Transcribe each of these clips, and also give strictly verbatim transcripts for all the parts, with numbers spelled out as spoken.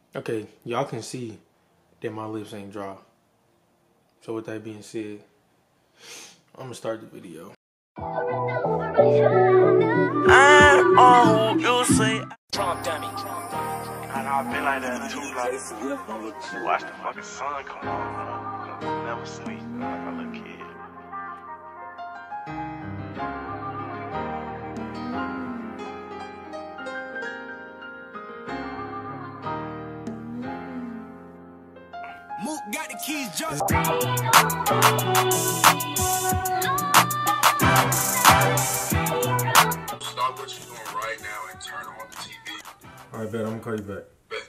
Okay, y'all can see that my lips ain't dry. So with that being said, I'm gonna start the video. I'm on you say Trump dummy. And I've been like that too, like watch the fucking sun come on, bro. Never sleep, like a little kid. Mook got the keys just. Stop what you're doing right now and turn on the T V. Alright, bet, I'm gonna call you back. Bet.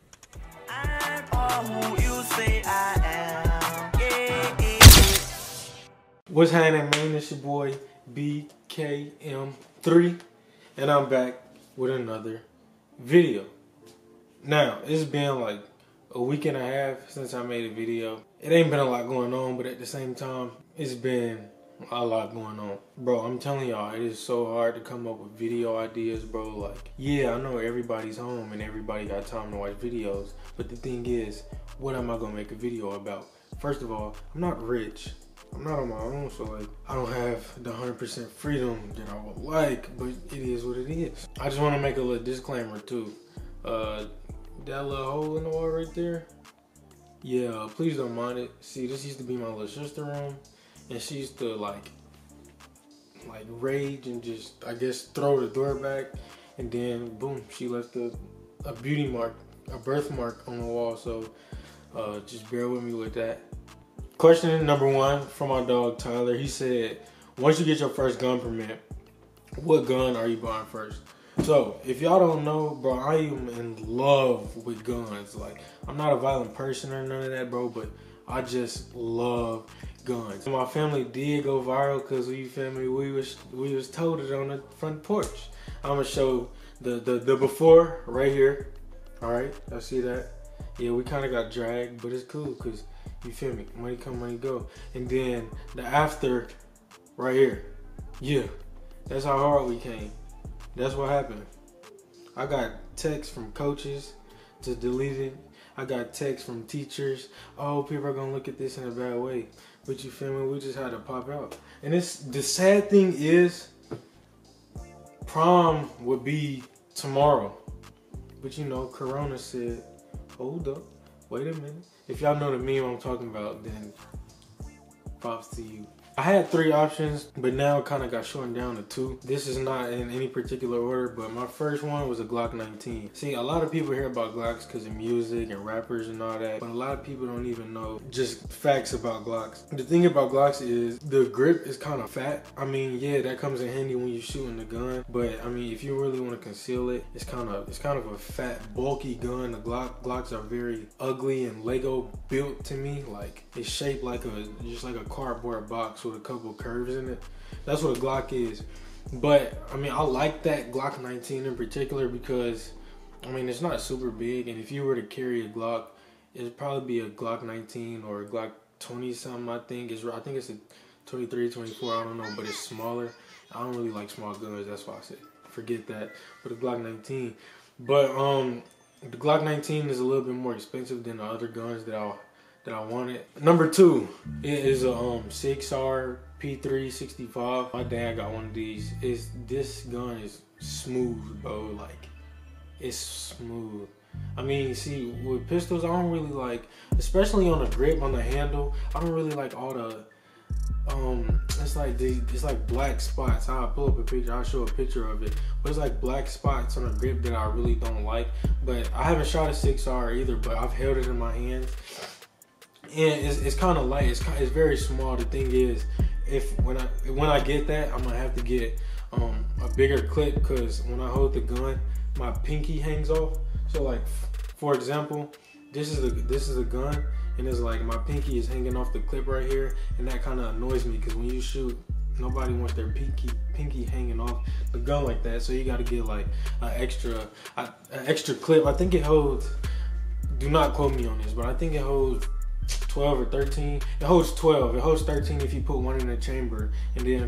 I'm all who you say I am. Yeah, yeah. What's happening, man? It's your boy B K M three, and I'm back with another video. Now, it's been like a week and a half since I made a video. It ain't been a lot going on, but at the same time, it's been a lot going on. Bro, I'm telling y'all, it is so hard to come up with video ideas, bro. Like, yeah, I know everybody's home and everybody got time to watch videos, but the thing is, what am I gonna make a video about? First of all, I'm not rich. I'm not on my own, so like, I don't have the one hundred percent freedom that I would like, but it is what it is. I just wanna make a little disclaimer too. Uh, that little hole in the wall right there, yeah, please don't mind it. See, this used to be my little sister room, and she used to like, like rage and just, I guess, throw the door back, and then boom, she left a, a beauty mark, a birthmark on the wall. So uh, just bear with me with that. Question number one from my dog Tyler. He said, once you get your first gun permit, what gun are you buying first? So, if y'all don't know, bro, I am in love with guns. Like, I'm not a violent person or none of that, bro, but I just love guns. My family did go viral because we, feel me, we was we was told it on the front porch. I'm gonna show the the, the before right here. All right, I see that. Yeah, we kind of got dragged, but it's cool because you feel me, money come, money go. And then the after right here. Yeah, that's how hard we came. That's what happened. I got texts from coaches to delete it. I got texts from teachers. Oh, people are gonna look at this in a bad way. But you feel me? We just had to pop out. And it's the sad thing is, prom would be tomorrow. But you know, Corona said, hold up, wait a minute. If y'all know the meme I'm talking about, then props to you. I had three options, but now it kind of got shortened down to two. This is not in any particular order, but my first one was a Glock nineteen. See, a lot of people hear about Glocks because of music and rappers and all that, but a lot of people don't even know just facts about Glocks. The thing about Glocks is the grip is kind of fat. I mean, yeah, that comes in handy when you're shooting the gun, but I mean, if you really want to conceal it, it's kind of it's kind of a fat, bulky gun. The Glock Glocks are very ugly and Lego built to me. Like, it's shaped like a just like a cardboard box with a couple curves in it. That's what a Glock is. But I mean, I like that Glock nineteen in particular because I mean, it's not super big, and if you were to carry a Glock, it'd probably be a Glock nineteen or a Glock twenty something. I think is I think it's a twenty-three, twenty-four, I don't know, but it's smaller. I don't really like small guns, that's why I said forget that. But a Glock nineteen. But um the Glock nineteen is a little bit more expensive than the other guns that I that I wanted. Number two, it is a um six R P three sixty-five. My dad got one of these. Is this gun is smooth, bro. Like, it's smooth. I mean, see, with pistols, I don't really like, especially on the grip, on the handle, I don't really like all the um it's like the it's like black spots. I'll pull up a picture, I'll show a picture of it, but it's like black spots on the grip that I really don't like. But I haven't shot a six R either, but I've held it in my hands. And it's, it's kind of light. It's it's very small. The thing is, if when I when I get that, I'm gonna have to get um, a bigger clip because when I hold the gun, my pinky hangs off. So like, for example, this is a this is a gun, and it's like my pinky is hanging off the clip right here, and that kind of annoys me because when you shoot, nobody wants their pinky pinky hanging off the gun like that. So you got to get like an extra an extra clip. I think it holds. Do not quote me on this, but I think it holds twelve or thirteen. It holds twelve. It holds thirteen if you put one in the chamber, and then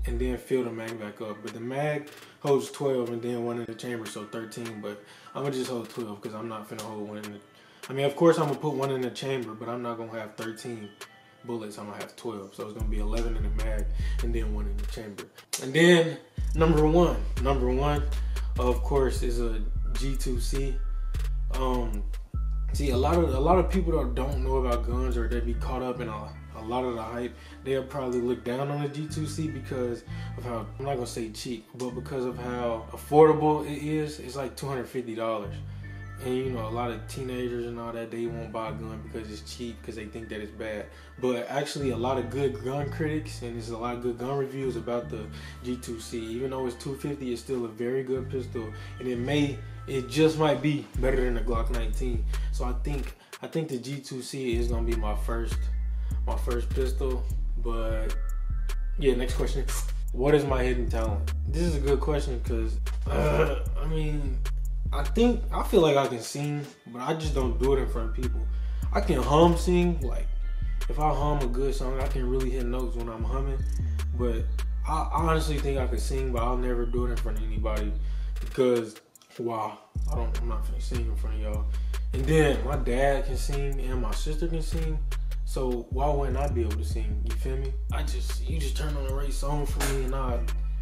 and then fill the mag back up. But the mag holds twelve and then one in the chamber, so thirteen. But I'm gonna just hold twelve because I'm not finna hold one in the. I mean, of course I'm gonna put one in the chamber, but I'm not gonna have thirteen bullets. I'm gonna have twelve, so it's gonna be eleven in the mag and then one in the chamber. And then number one, number one, of course, is a G two C. Um, see, a lot of a lot of people that don't know about guns, or they be caught up in a, a lot of the hype. They'll probably look down on the G two C because of how, I'm not gonna say cheap, but because of how affordable it is. It's like two hundred fifty dollars. And you know, a lot of teenagers and all that, they won't buy a gun because it's cheap, because they think that it's bad. But actually, a lot of good gun critics, and there's a lot of good gun reviews about the G two C. Even though it's two hundred fifty, it's still a very good pistol, and it may, it just might be better than the Glock nineteen. So I think, I think the G two C is gonna be my first, my first pistol. But yeah, next question: what is my hidden talent? This is a good question because, uh, I mean. I think, I feel like I can sing, but I just don't do it in front of people. I can hum sing, like, if I hum a good song, I can really hit notes when I'm humming. But I honestly think I can sing, but I'll never do it in front of anybody because, wow, I don't, I'm not gonna sing in front of y'all. And then my dad can sing and my sister can sing, so why wouldn't I be able to sing? You feel me? I just, you just turn on the right song for me and I,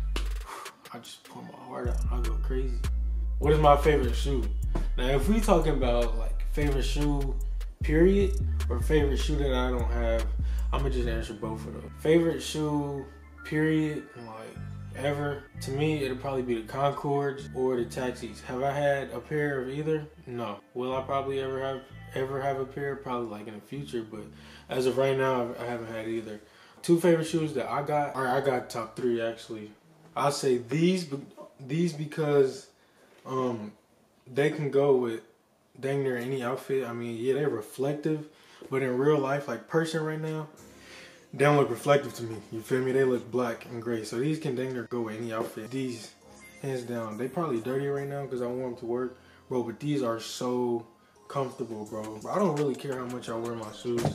I just pour my heart out. I go crazy. What is my favorite shoe? Now, if we talking about like favorite shoe, period, or favorite shoe that I don't have, I'm gonna just answer both of them. Favorite shoe, period, like ever, to me, it'll probably be the Concords or the Taxis. Have I had a pair of either? No. Will I probably ever have ever have a pair? Probably like in the future, but as of right now, I haven't had either. Two favorite shoes that I got, or I got top three actually. I'll say these, these because Um, they can go with dang near any outfit. I mean, yeah, they're reflective, but in real life, like person right now, they don't look reflective to me. You feel me? They look black and gray. So these can dang near go with any outfit. These, hands down, they probably dirty right now because I wore them to work, bro. But these are so comfortable, bro. I don't really care how much I wear my shoes.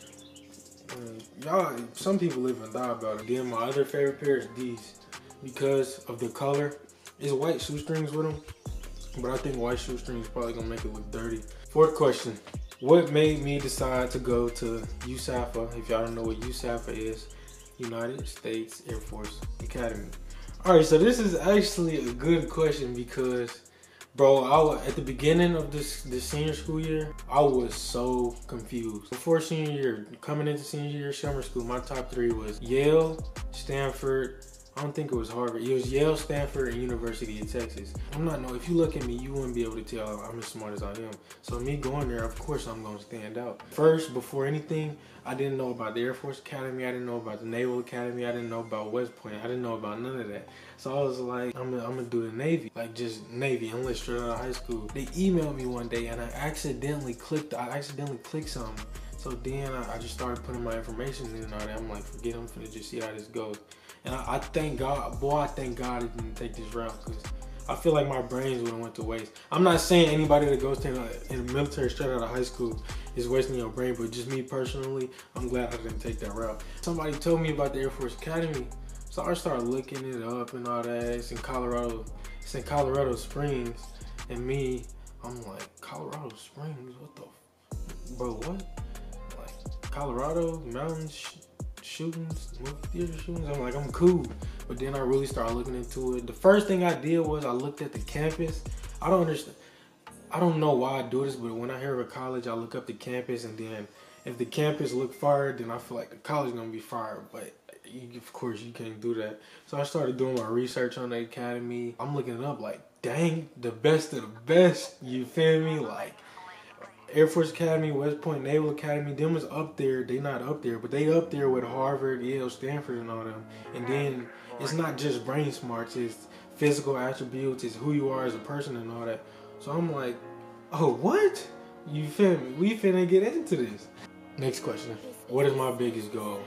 I mean, y'all, some people live and die about it. Then my other favorite pair is these because of the color. It's white shoestrings with them, but I think white shoestrings probably gonna make it look dirty. Fourth question: what made me decide to go to U S A F A? If y'all don't know what U S A F A is, United States Air Force Academy. All right, so this is actually a good question because, bro, I was, at the beginning of this this senior school year, I was so confused. Before senior year, coming into senior year summer school, my top three was Yale, Stanford. I don't think it was Harvard. It was Yale, Stanford, and University of Texas. I'm not, no, if you look at me, you wouldn't be able to tell I'm as smart as I am. So me going there, of course I'm gonna stand out. First, before anything, I didn't know about the Air Force Academy. I didn't know about the Naval Academy. I didn't know about West Point. I didn't know about none of that. So I was like, I'm gonna, I'm gonna do the Navy. Like just Navy, enlist straight out of high school. They emailed me one day and I accidentally clicked, I accidentally clicked something. So then I, I just started putting my information in and all that. I'm like, forget it, I'm finna just see how this goes. And I, I thank God, boy, I thank God I didn't take this route because I feel like my brains would have went to waste. I'm not saying anybody that goes to in, in the military straight out of high school is wasting your brain, but just me personally, I'm glad I didn't take that route. Somebody told me about the Air Force Academy, so I started looking it up and all that. It's in Colorado, it's in Colorado Springs, and me, I'm like, Colorado Springs, what the, bro, what? Like, Colorado, mountains, shootings, movie theater shootings. I'm like, I'm cool. But then I really started looking into it. The first thing I did was I looked at the campus. I don't understand. I don't know why I do this, but when I hear of a college, I look up the campus, and then if the campus look fired, then I feel like the college is gonna be fired. But you, of course, you can't do that. So I started doing my research on the academy. I'm looking it up like, dang, the best of the best. You feel me? Like, Air Force Academy, West Point Naval Academy, them is up there. They not up there, but they up there with Harvard, Yale, Stanford, and all them. And then it's not just brain smarts, it's physical attributes, it's who you are as a person and all that. So I'm like, oh, what? You feel me? We finna get into this. Next question. What is my biggest goal?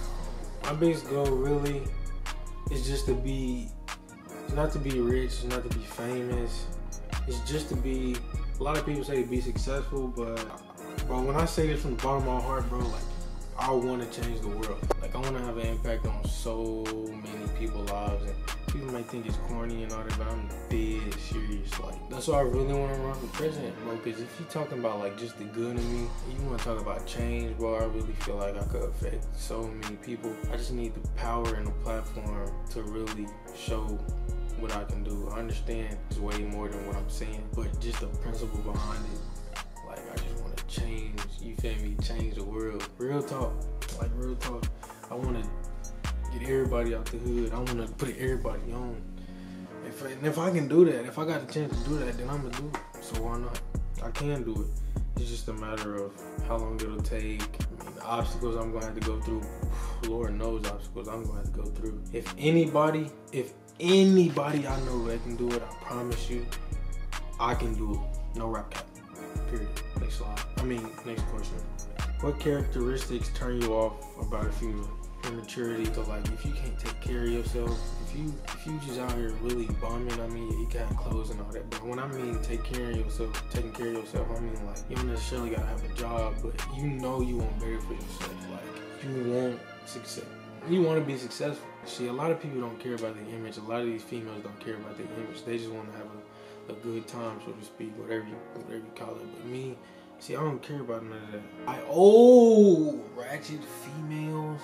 My biggest goal really is just to be, not to be rich, not to be famous. It's just to be, a lot of people say to be successful, but bro, when I say this from the bottom of my heart, bro, like, I want to change the world. Like, Like, I want to have an impact on so many people's lives, and people might think it's corny and all that, but I'm dead serious. Like, that's why I really want to run for president, bro. Because if you're talking about like just the good in me, you want to talk about change, bro. I really feel like I could affect so many people. I just need the power and the platform to really show what I can do. I understand it's way more than what I'm saying, but just the principle behind it, like, I just want to change, you feel me, change the world. Real talk, like real talk. I want to get everybody out the hood. I want to put everybody on. If I, and if I can do that, if I got the chance to do that, then I'm going to do it. So why not? I can do it. It's just a matter of how long it'll take. I mean, the obstacles I'm going to have to go through, Lord knows obstacles I'm going to have to go through. If anybody, if anybody I know that can do it, I promise you, I can do it. No rap cap. Period. Next slide. I mean, next question. What characteristics turn you off about a female? Immaturity, to like, if you can't take care of yourself, if you if you just out here really bumming, I mean, you got clothes and all that, but when I mean take care of yourself, taking care of yourself, I mean like, you don't necessarily gotta have a job, but you know you want better for yourself. Like, you want success. You want to be successful. See, a lot of people don't care about the image. A lot of these females don't care about the image. They just want to have a, a good time, so to speak, whatever you whatever you call it. But me, see, I don't care about none of that. I oh ratchet females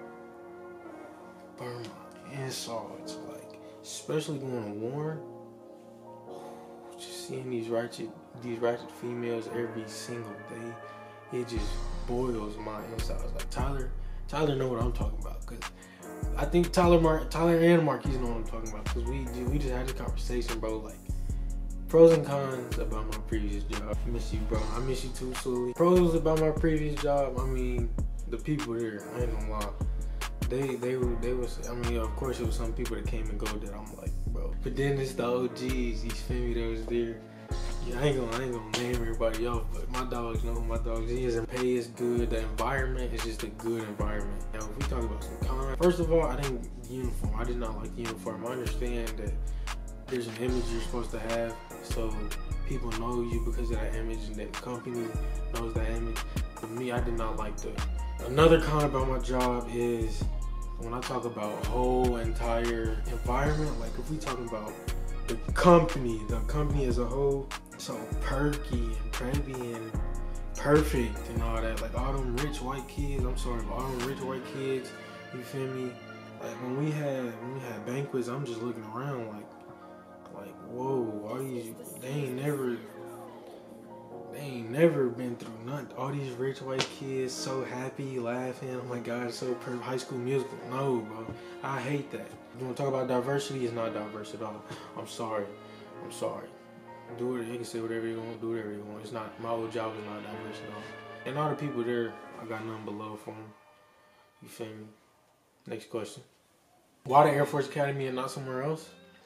burn my insides, like, especially going to war. Just seeing these ratchet these ratchet females every single day, it just boils my insides. Like, Tyler, Tyler know what I'm talking about, cause I think Tyler, Mar Tyler and Marquise know what I'm talking about, cause we we just had this conversation, bro. Like, pros and cons about my previous job. I miss you, bro. I miss you too, Sully. Pros about my previous job. I mean, the people there. I ain't gonna lie. They they were they was. I mean, of course, it was some people that came and go that I'm like, bro. But then it's the O Gs. You feel me? That was there. Yeah, I ain't gonna I ain't gonna name everybody else, but my dogs know who my dogs is, and pay is good. The environment is just a good environment. Now, if we talk about some cons, first of all, I didn't uniform. I did not like the uniform. I understand that there's an image you're supposed to have, so people know you because of that image, and that company knows that image. For me, I did not like the. Another con about my job is when I talk about whole entire environment. Like, if we talking about the company, the company as a whole, so perky and preppy and perfect and all that. Like, all them rich white kids. I'm sorry, but all them rich white kids. You feel me? Like, when we had when we had banquets, I'm just looking around like. Like, whoa, all these, they ain't never, they ain't never been through nothing. All these rich white kids so happy, laughing, oh my God, it's so perfect. High School Musical. No, bro, I hate that. You want to talk about diversity? It's not diverse at all. I'm sorry. I'm sorry. Do it, you can say whatever you want, do whatever you want. It's not, my old job is not diverse at all. And all the people there, I got nothing but love for them. You feel me? Next question. Why the Air Force Academy and not somewhere else?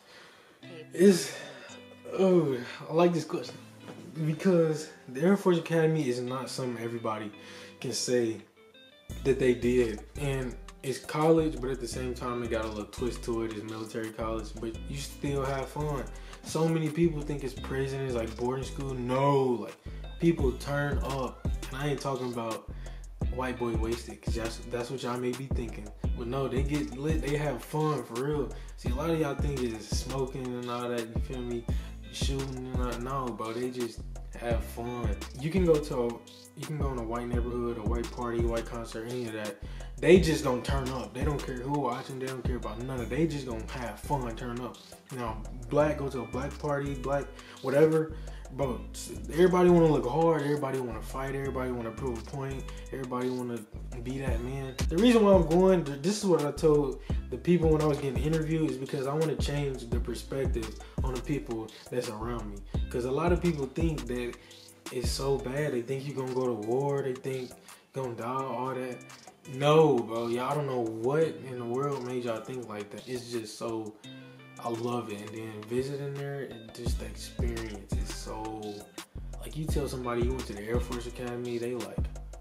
Is oh, I like this question because the Air Force Academy is not something everybody can say that they did, and it's college, but at the same time it got a little twist to it. It's military college, but you still have fun. So many people think it's prison, it's like boarding school. No, like, people turn up, and I ain't talking about white boy wasted, cause that's that's what y'all may be thinking. But no, they get lit, they have fun for real. See, a lot of y'all think it's smoking and all that, you feel me? Shooting and all that. No, bro, they just have fun. You can go to a, you can go in a white neighborhood, a white party, a white concert, any of that. They just don't turn up. They don't care who watching, they don't care about none of it. They just gonna have fun, turn up. You know, black, go to a black party, black, whatever. Bro, everybody want to look hard, everybody want to fight, everybody want to prove a point, everybody want to be that man. The reason why I'm going, this is what I told the people when I was getting interviewed, is because I want to change the perspective on the people that's around me. Because a lot of people think that it's so bad, they think you're going to go to war, they think you're going to die, all that. No, bro, y'all don't know what in the world made y'all think like that. It's just so... I love it. And then visiting there, and just the experience is so, like, you tell somebody you went to the Air Force Academy, they like,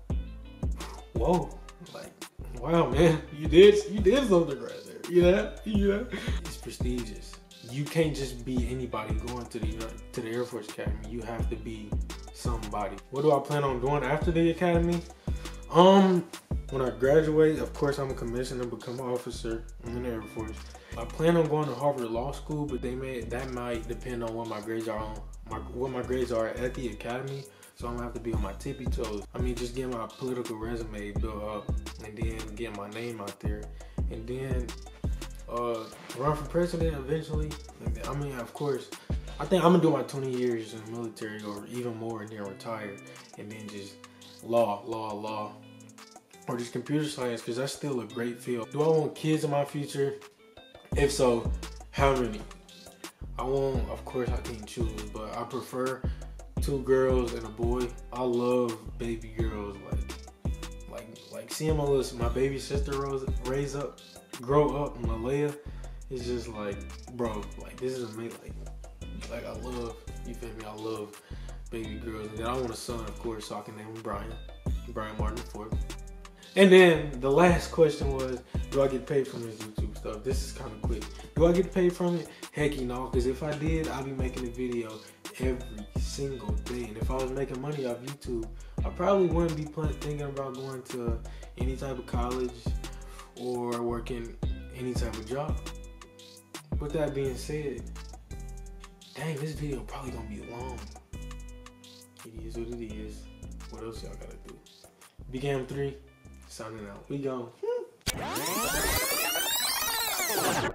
whoa, like, wow, man, you did you did something right there. You know, you know, it's prestigious. You can't just be anybody going to the to the Air Force Academy. You have to be somebody. What do I plan on doing after the academy? Um, when I graduate, of course, I'm a commissioner and become an officer in the Air Force. I plan on going to Harvard Law School, but they may that might depend on what my grades are on my what my grades are at the academy. So I'm gonna have to be on my tippy toes. I mean, just get my political resume built up, and then get my name out there, and then uh, run for president eventually. I mean, of course, I think I'm gonna do my twenty years in the military or even more, and then retire, and then just law, law, law, or just computer science, because that's still a great field. Do I want kids in my future? If so, how many? I won't, of course, I can't choose, but I prefer two girls and a boy. I love baby girls, like, like, like seeing my little, my baby sister rose, raise up, grow up, Malaya. It's just like, bro, like this is amazing. Like, like I love, you feel me? I love baby girls, and then I want a son, of course, so I can name him Brian, Brian Martin the fourth. And then the last question was, do I get paid from this YouTube stuff? This is kind of quick. Do I get paid from it? Heck, you know, because if I did, I'd be making a video every single day. And if I was making money off YouTube, I probably wouldn't be plan- thinking about going to any type of college or working any type of job. With that being said, dang, this video probably gonna be long. It is what it is. What else y'all gotta do? B G A M three. Signing out. We gone.